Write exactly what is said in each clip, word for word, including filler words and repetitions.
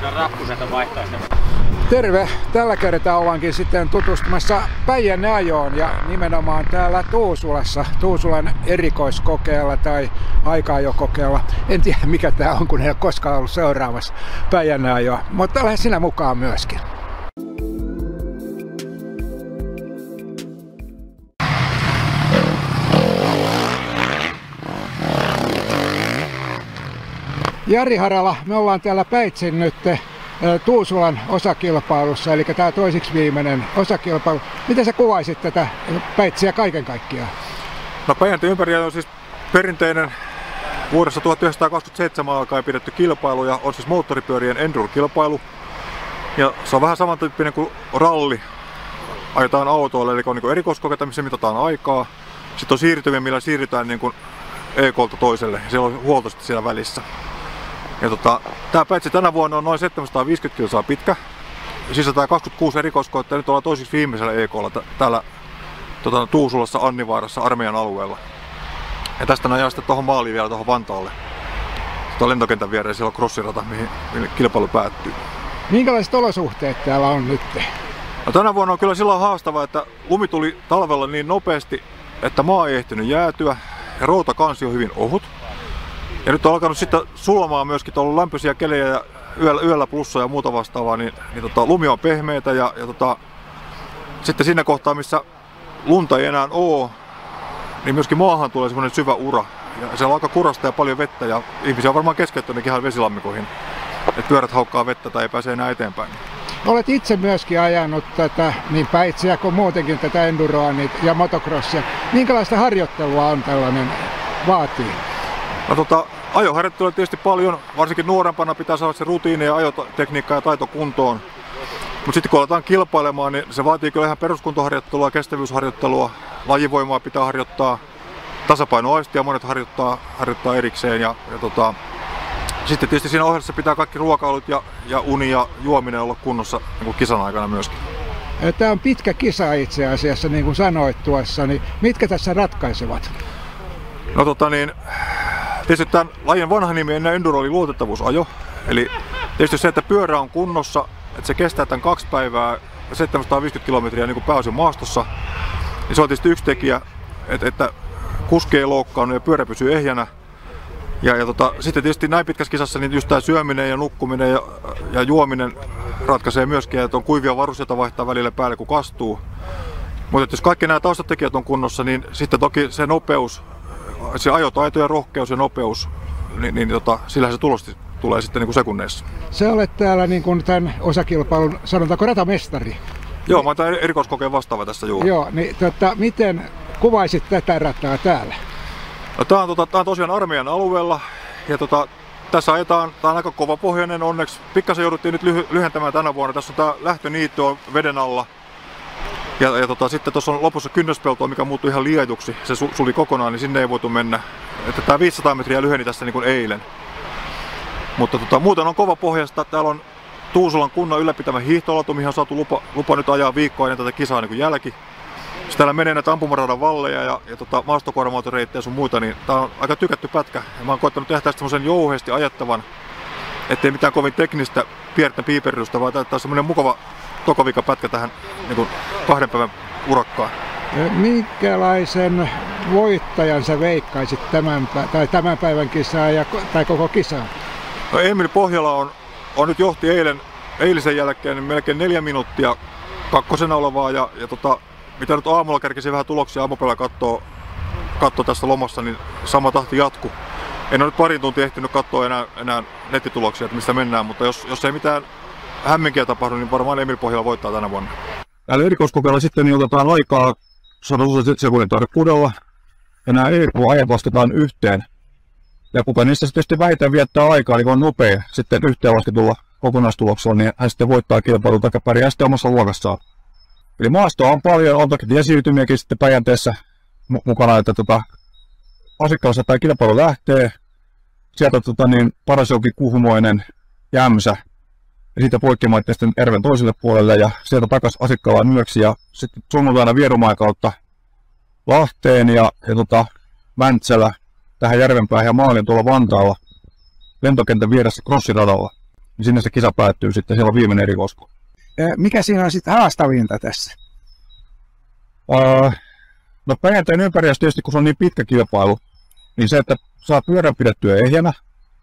Se on rappuselta vaihtaa sen. Terve! Tällä kertaa ollaankin sitten tutustumassa Päijänne-ajoon ja nimenomaan täällä Tuusulassa, Tuusulan erikoiskokeella tai aika-ajokokeella. En tiedä mikä tää on, kun en ole koskaan ollut seuraamassa Päijänne-ajoa, mutta lähde sinä mukaan myöskin. Jari Harala, me ollaan täällä Päitsin nyt Tuusulan osakilpailussa, eli tämä toisiksi viimeinen osakilpailu. Miten sä kuvaisit tätä Päitsiä kaiken kaikkiaan? No Päijänteen ympäri on siis perinteinen vuodessa tuhatyhdeksänsataakaksikymmentäseitsemän alkaen pidetty kilpailu ja on siis moottoripyörien enduro-kilpailu. Ja se on vähän samantyyppinen kuin ralli. Ajetaan autoille, eli on niin erikoiskokeita, missä mitataan aikaa. Sitten on siirtymiä, millä siirrytään niin kuin E K:lta toiselle. Siellä on huolto sitten siellä välissä. Ja tota, tämä Päitsi tänä vuonna on noin seitsemänsataaviisikymmentä kilsaa pitkä, sisältää erikoiskoetta ja nyt ollaan toisiksi viimeisellä E K:lla täällä tota, Tuusulassa Annivaarassa armeijan alueella. Ja tästä nojaa sitten tuohon maaliin vielä tuohon Vantaalle. Tuon lentokentän viereen siellä on crossirata, mihin, mihin kilpailu päättyy. Minkälaiset olosuhteet täällä on nyt? No, tänä vuonna on kyllä silloin haastava, että lumi tuli talvella niin nopeasti, että maa ei ehtinyt jäätyä ja routakansi on hyvin ohut. Ja nyt on alkanut sitten sulamaan myöskin, on ollut lämpöisiä kelejä ja yöllä, yöllä plussaa ja muuta vastaavaa, niin, niin tota, lumi on pehmeitä ja, ja tota, sitten siinä kohtaa, missä lunta ei enää ole, niin myöskin maahan tulee semmoinen syvä ura. Ja siellä on aika kurasta ja paljon vettä ja ihmisiä on varmaan keskeyttänyt ihan vesilammikoihin, että pyörät haukkaa vettä tai ei pääse enää eteenpäin. Olet itse myöskin ajanut tätä niin Päitsiä kuin muutenkin tätä enduroa ja motocrossia. Minkälaista harjoittelua on tällainen vaatii? No, tota, ajoharjoittelua tietysti paljon, varsinkin nuorempana pitää saada se rutiini ja ajotekniikka ja taito kuntoon. Mutta sitten kun aletaan kilpailemaan, niin se vaatii kyllä ihan peruskuntoharjoittelua, kestävyysharjoittelua, lajivoimaa pitää harjoittaa, tasapainoaistia monet harjoittaa, harjoittaa erikseen. Ja, ja tota, sitten tietysti siinä ohjelmassa pitää kaikki ruokailut ja, ja uni ja juominen olla kunnossa niin kisan aikana myöskin. Tämä on pitkä kisa itse asiassa, niin kuin sanoit tuossa, niin mitkä tässä ratkaisevat? No tota niin, tietysti tämän lajin vanha nimi ennen enduro oli luotettavuusajo. Eli tietysti se, että pyörä on kunnossa, että se kestää tämän kaksi päivää seitsemänsataaviisikymmentä kilometriä niin kuin pääosin maastossa, niin se on tietysti yksi tekijä, että, että kuski ei loukkaannut ja pyörä pysyy ehjänä. Ja, ja tota, sitten tietysti näin pitkässä kisassa niin just tämä syöminen ja nukkuminen ja, ja juominen ratkaisee myöskin, että on kuivia varusteita vaihtaa välillä päälle kun kastuu. Mutta jos kaikki nämä taustatekijät on kunnossa, niin sitten toki se nopeus, se ajotaito ja rohkeus ja nopeus, niin, niin tota, sillähän se tulos tulee sitten niin kuin sekunneissa. Se olet täällä niin kuin tämän osakilpailun, sanotaanko ratamestari? Joo, mä oon tämän erikoiskokeen vastaava tässä juuri. Joo, niin tota, miten kuvaisit tätä rataa täällä? No, tää, on, tota, tää on tosiaan armeijan alueella ja tota, tässä ajetaan, tää on aika kova pohjainen onneksi. Pikkasen jouduttiin nyt lyhy lyhentämään tänä vuonna. Tässä on tää lähtöniitty on veden alla. Ja, ja tota, sitten tuossa on lopussa kynnöspeltoa, mikä muuttui ihan liejuksi. Se suli kokonaan, niin sinne ei voitu mennä. Että tää viisisataa metriä lyheni tässä niin kuin eilen. Mutta tota, muuten on kova pohjasta. Täällä on Tuusulan kunnan ylläpitämä hiihtolatu, mihin on saatu lupa, lupa nyt ajaa viikkoa ennen tätä kisaa niin kuin jälki. Sitten täällä menee näitä ampumaradan valleja ja, ja tota, maastokuorma-autoreittejä ja sun muita, niin tää on aika tykätty pätkä. Ja mä oon koettanut tehdä tästä semmosen jouheesti ajettavan, ettei mitään kovin teknistä piirten piiperrystä, vaan tää on semmonen mukava tokovika pätkä tähän niin kuin kahden päivän urakkaan. Minkälaisen voittajan sä veikkaisit tämän, tai tämän päivän kisaa ja, tai koko kisaa? No Emil Pohjola on, on nyt johti eilen, eilisen jälkeen niin melkein neljä minuuttia kakkosena olevaa ja, ja tota, mitä nyt aamulla kerkesin vähän tuloksia aamupäivällä kattoo, kattoo tässä lomassa, niin sama tahti jatkuu. En ole nyt parin tuntia ehtinyt katsoa enää, enää nettituloksia, että mistä mennään, mutta jos, jos ei mitään hämminkiä tapahdu, niin varmaan Emil Pohjola voittaa tänä vuonna. Täällä erikoiskokeella sitten niin otetaan aikaa sata sekunnin tarkkuudella ja nämä E K-ajat lasketaan yhteen. Ja kuka niistä sitten vähiten viettää aikaa, eli on nopea sitten yhteenlasketulla kokonaistuloksella, niin hän sitten voittaa kilpailun tai pärjää sitten omassa luokassaan. Eli maastoa on paljon, on toki tiesiytymiäkin sitten Päijänteessä mukana, että tota, Asikkalassa tämä kilpailu lähtee. Sieltä tota, niin, Parasjoki, Kuhmoinen, Jämsä ja siitä poikkimaitteen sitten Erven toiselle puolelle ja sieltä takaisin Asikkalaan yöksi ja sitten sunnuntaina Vierumäen kautta Lahteen ja, ja tota, Mäntsälä tähän Järvenpäähän ja maalin tuolla Vantaalla lentokentän vieressä crossiradalla. niin sinne se kisa päättyy sitten, siellä on viimeinen erikoiskoe. Mikä siinä on sitten haastavinta tässä? Uh, no Päijänteen ympäriässä tietysti, kun se on niin pitkä kilpailu, niin se, että saa pyörän pidettyä ehjänä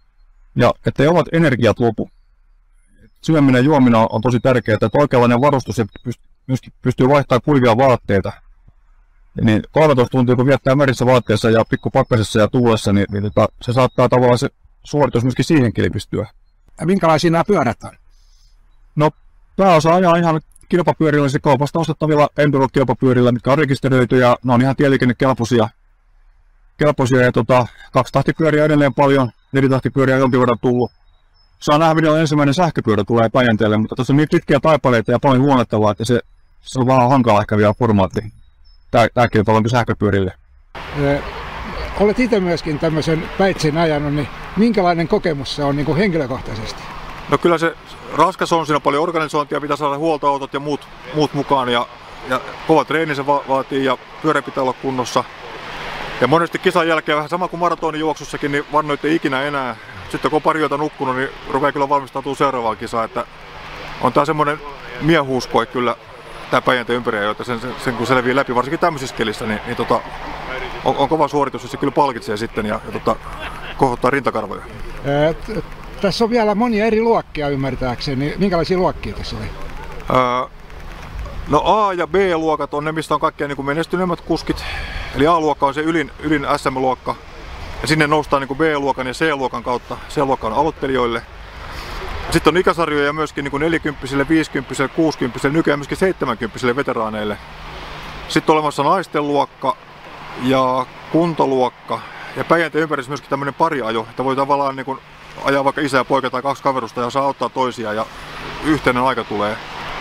ja ettei omat energiat lopu. Syöminen ja juominen on tosi tärkeää, että oikeanlainen varustus ja myöskin pystyy vaihtamaan kuivia vaatteita. Niin kolmetoista tuntia kun viettää merissä vaatteessa ja pikkupakkasessa ja tuulessa, niin, niin tota, se saattaa tavallaan se suoritus myöskin siihen kilpistyä. Ja minkälaisia nämä pyörät on? No pääosa ajaa ihan kilpapyörillä, siis kaupasta ostettavilla enduro-kilpapyörillä, mitkä on rekisteröity ja ne on ihan tieliikennekelpoisia. Kelpoisia ja tota, kaksi tahtipyöriä edelleen paljon, nelitahtipyöriä jonkin verran tullut. Saa nähdä, milloin ensimmäinen sähköpyörä tulee Päijänteelle, mutta tässä on niin pitkiä taipaleita ja paljon huonettavaa, että se, se on vähän hankala ehkä vielä formaatti. Tää, tää kilpailu sähköpyörille. Ee, olet itse myöskin tämmöisen Päitsin ajanut, niin minkälainen kokemus se on niin kuin henkilökohtaisesti? No kyllä se raskas on, siinä on paljon organisointia, pitää saada huoltoautot ja muut, muut mukaan ja, ja kova treeni se va- vaatii ja pyörä pitää olla kunnossa. Ja monesti kisan jälkeen vähän sama kuin maratonin juoksussakin, niin vannoitte ikinä enää. Sitten kun on pari yötä nukkunut, niin rupeaa kyllä valmistautua seuraavaan kisaan. Että on tää semmoinen miehuuskoe kyllä tää Päijänteen ympäri, joita sen, sen, sen kun selviää läpi, varsinkin tämmöisissä kelissä, niin, niin tota, on, on kova suoritus ja se kyllä palkitsee sitten ja, ja tota, kohottaa rintakarvoja. Ee, t- tässä on vielä monia eri luokkia ymmärtääkseni, niin minkälaisia luokkia tässä oli? Öö, no A- ja B-luokat on ne, mistä on kaikkein niin menestyneimmät kuskit. Eli A-luokka on se ylin, ylin S M-luokka. Ja sinne noustaan niin B-luokan ja C-luokan kautta. C-luokka on aloittelijoille. Sitten on ikäsarjoja myöskin niin nelikymppisille, viisikymppisille, kuusikymmentisille, nykyään myöskin seitsemänkymmentisille veteraaneille. Sitten on olemassa naisten luokka ja kuntoluokka. Ja Päijänteen ympärissä myöskin tämmöinen pariajo, että voi tavallaan niin kuin ajaa vaikka isä ja poika tai kaksi kaverusta ja saa auttaa toisiaan ja yhteinen aika tulee.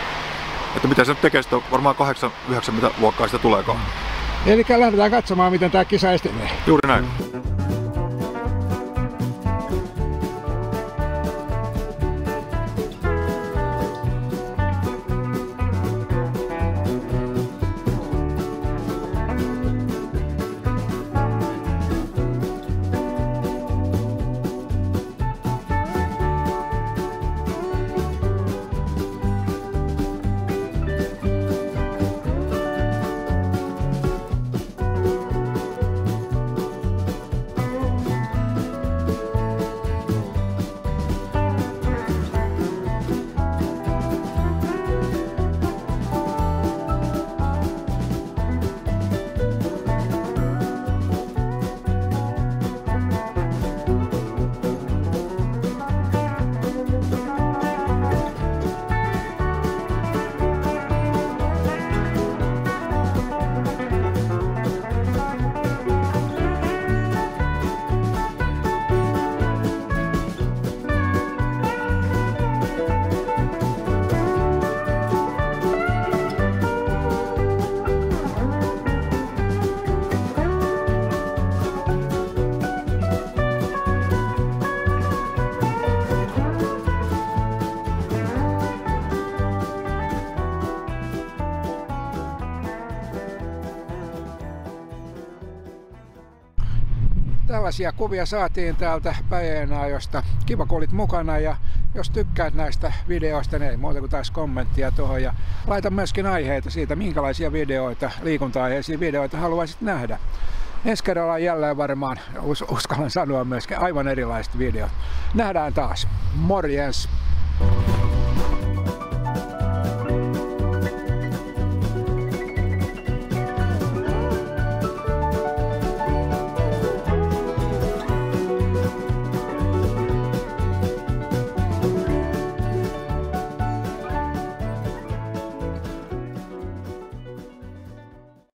Että mitä se nyt tekee, sitten varmaan kahdeksan yhdeksän mitä luokkaa sitä tuleekaan. Eli lähdetään katsomaan, miten tämä kisa etenee. Juuri näin. Tällaisia kuvia saatiin täältä Päijänne-ajosta. Kiva kun olit mukana ja jos tykkäät näistä videoista, niin ei muuta kuin taas kommenttia tuohon. Ja laita myöskin aiheita siitä, minkälaisia videoita, liikunta-aiheisia videoita haluaisit nähdä. Ensi kerralla on jälleen varmaan, us- uskallan sanoa myöskin, aivan erilaiset videot. Nähdään taas. Morjens!